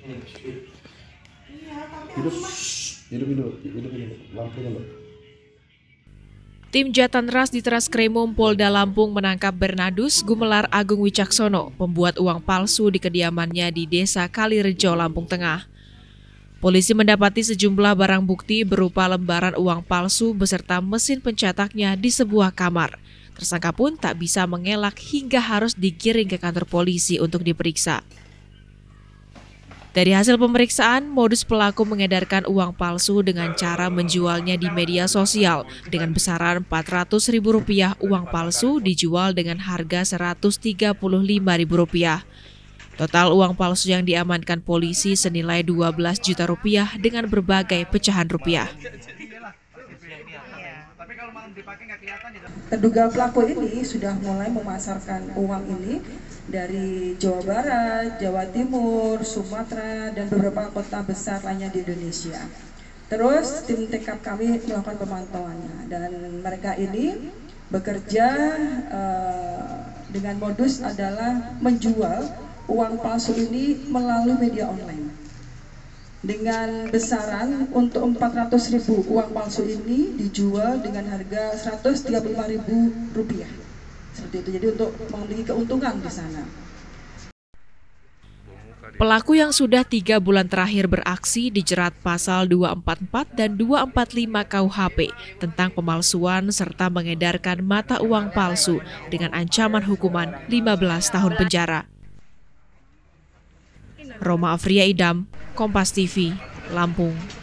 Hidup, lampunya loh. Tim Jatanras di Treskrimum Polda Lampung menangkap Bernardus Gumelar Agung Wicaksono, pembuat uang palsu di kediamannya di Desa Kalirejo, Lampung Tengah. Polisi mendapati sejumlah barang bukti berupa lembaran uang palsu beserta mesin pencetaknya di sebuah kamar. Tersangka pun tak bisa mengelak hingga harus digiring ke kantor polisi untuk diperiksa. Dari hasil pemeriksaan, modus pelaku mengedarkan uang palsu dengan cara menjualnya di media sosial dengan besaran Rp400.000. Uang palsu dijual dengan harga Rp135.000. Total uang palsu yang diamankan polisi senilai Rp12 juta dengan berbagai pecahan rupiah. Terduga pelaku ini sudah mulai memasarkan uang ini dari Jawa Barat, Jawa Timur, Sumatera, dan beberapa kota besar lainnya di Indonesia. Terus tim TKP kami melakukan pemantauannya dan mereka ini bekerja dengan modus adalah menjual uang palsu ini melalui media online. Dengan besaran untuk Rp400.000, uang palsu ini dijual dengan harga Rp135.000. Seperti itu, jadi untuk memiliki keuntungan di sana. Pelaku yang sudah 3 bulan terakhir beraksi dijerat pasal 244 dan 245 KUHP tentang pemalsuan serta mengedarkan mata uang palsu dengan ancaman hukuman 15 tahun penjara. Roma Afria Idam, Kompas TV, Lampung.